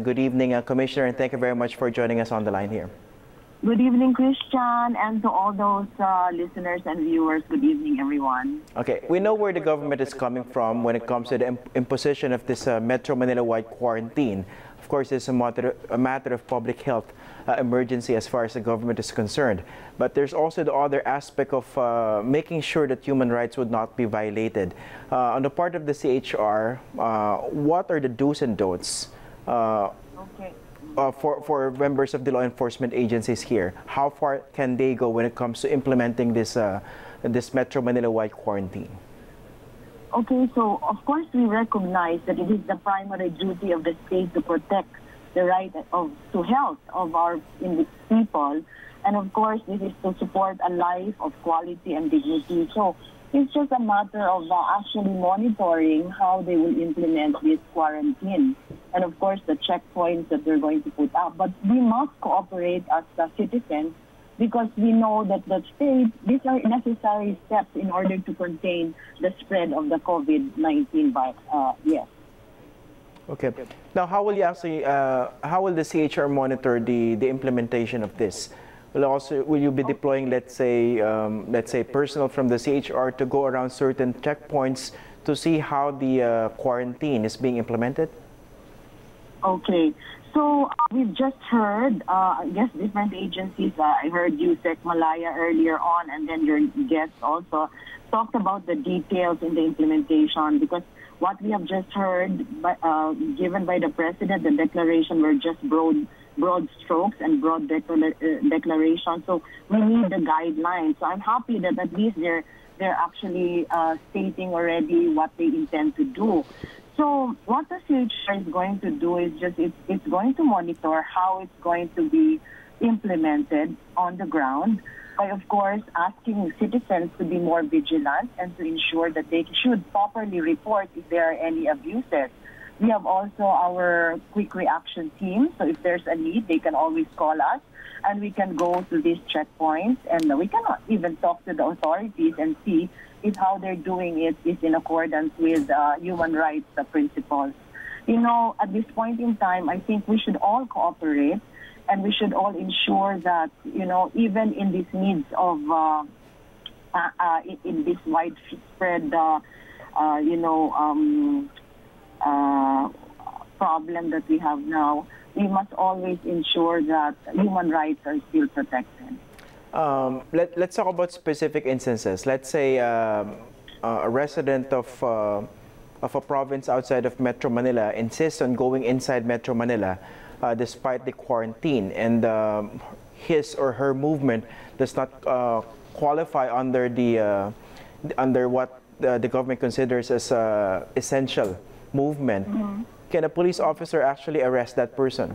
Good evening, Commissioner, and thank you very much for joining us on the line here. Good evening, Christian, and to all those listeners and viewers, good evening, everyone. Okay, we know where the government is coming from when it comes to the imposition of this Metro Manila-wide quarantine. Of course, it's a matter of public health emergency as far as the government is concerned. But there's also the other aspect of making sure that human rights would not be violated. On the part of the CHR, what are the do's and don'ts for members of the law enforcement agencies here? How far can they go when it comes to implementing this Metro Manila-wide quarantine? Okay, so of course we recognize that it is the primary duty of the state to protect the right to health of our people, and of course this is to support a life of quality and dignity. So it's just a matter of actually monitoring how they will implement this quarantine, and of course the checkpoints that they're going to put up. But we must cooperate as citizens, because we know that the state, these are necessary steps in order to contain the spread of the COVID-19 virus. Yes. Okay. Now, how will you actually, how will the CHR monitor the implementation of this? Will you be deploying, let's say personnel from the CHR to go around certain checkpoints to see how the quarantine is being implemented? Okay. So we've just heard, I guess, different agencies. I heard you, Sec Malaya, earlier on, and then your guests also talked about the details in the implementation, because what we have just heard given by the President, the declaration were just broad strokes and broad declaration. So we need the guidelines. So I'm happy that at least they're actually stating already what they intend to do. So what the CHR is going to do is just it's going to monitor how it's going to be implemented on the ground by, of course, asking citizens to be more vigilant and to ensure that they should properly report if there are any abuses. We have also our quick reaction team, so if there's a need, they can always call us, and we can go to these checkpoints, and we can even talk to the authorities and see if how they're doing it is in accordance with human rights principles. You know, at this point in time, I think we should all cooperate, and we should all ensure that, you know, even in this needs of, in this widespread, problem that we have now, we must always ensure that human rights are still protected. Let's talk about specific instances. Let's say a resident of a province outside of Metro Manila insists on going inside Metro Manila despite the quarantine, and his or her movement does not qualify under under what the government considers as essential movement. Mm-hmm. Can a police officer actually arrest that person?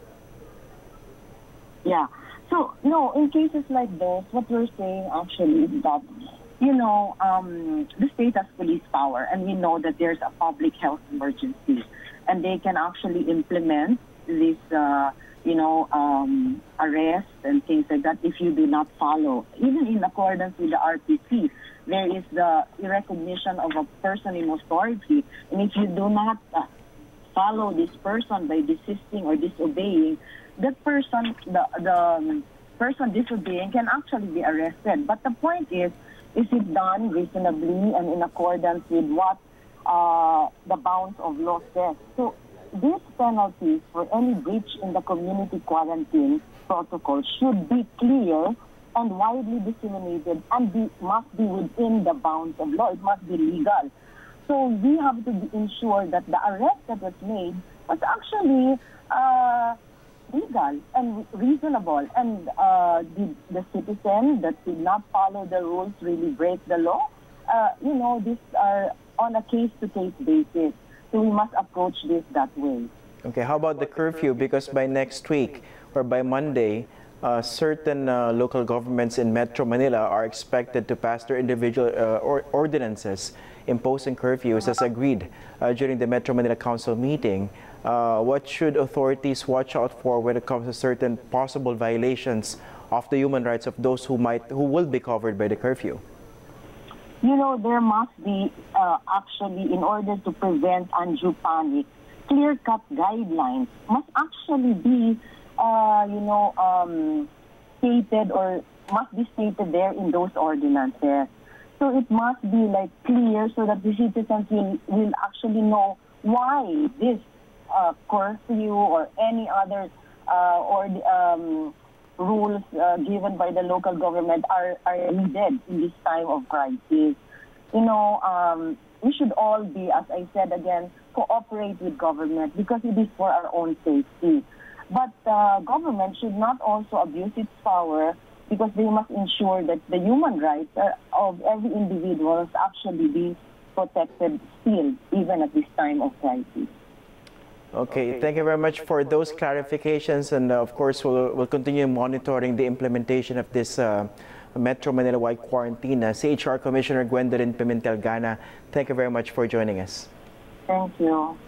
Yeah. So, no, in cases like this, what we're saying actually is that, you know, the state has police power, and we know that there's a public health emergency, and they can actually implement this, arrest and things like that if you do not follow. Even in accordance with the RPC, there is the recognition of a person in authority, and if you do not follow this person by desisting or disobeying, that person, the person disobeying, can actually be arrested. But the point is it done reasonably and in accordance with what the bounds of law says? So these penalties for any breach in the community quarantine protocol should be clear and widely disseminated, and must be within the bounds of law. It must be legal. So we have to ensure that the arrest that was made was actually legal and reasonable, and did the citizen that did not follow the rules really break the law? These are on a case-to-case basis, so we must approach this that way. Okay, how about the curfew? Because by next week or by Monday, certain local governments in Metro Manila are expected to pass their individual ordinances imposing curfews as agreed during the Metro Manila Council meeting. What should authorities watch out for when it comes to certain possible violations of the human rights of those who will be covered by the curfew? You know, there must be actually, in order to prevent undue panic, clear-cut guidelines must actually be, stated or must be stated there in those ordinances. So it must be like clear so that the citizens will actually know why this curfew or any other rules given by the local government are needed in this time of crisis. We should all be, as I said again, cooperate with government because it is for our own safety. But government should not also abuse its power because they must ensure that the human rights of every individual actually be protected still, even at this time of crisis. Okay, thank you very much for those clarifications, and of course we'll continue monitoring the implementation of this Metro Manila-wide quarantine. CHR Commissioner Gwendolyn Pimentel-Gana, thank you very much for joining us. Thank you.